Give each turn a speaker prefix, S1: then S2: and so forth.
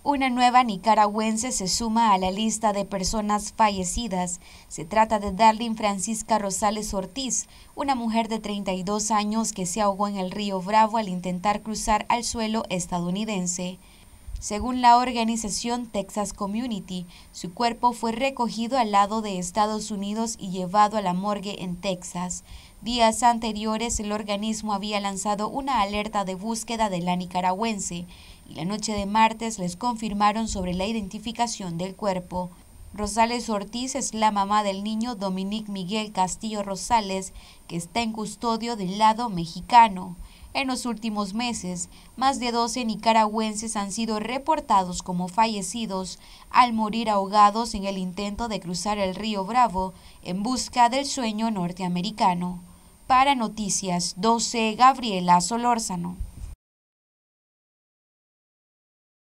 S1: Una nueva nicaragüense se suma a la lista de personas fallecidas. Se trata de Darlene Francisca Rosales Ortiz, una mujer de 32 años que se ahogó en el río Bravo al intentar cruzar al suelo estadounidense. Según la organización Texas Community, su cuerpo fue recogido al lado de Estados Unidos y llevado a la morgue en Texas. Días anteriores, el organismo había lanzado una alerta de búsqueda de la nicaragüense y la noche de martes les confirmaron sobre la identificación del cuerpo. Rosales Ortiz es la mamá del niño Dominic Miguel Castillo Rosales, que está en custodio del lado mexicano. En los últimos meses, más de 12 nicaragüenses han sido reportados como fallecidos al morir ahogados en el intento de cruzar el río Bravo en busca del sueño norteamericano. Para Noticias 12, Gabriela Solórzano.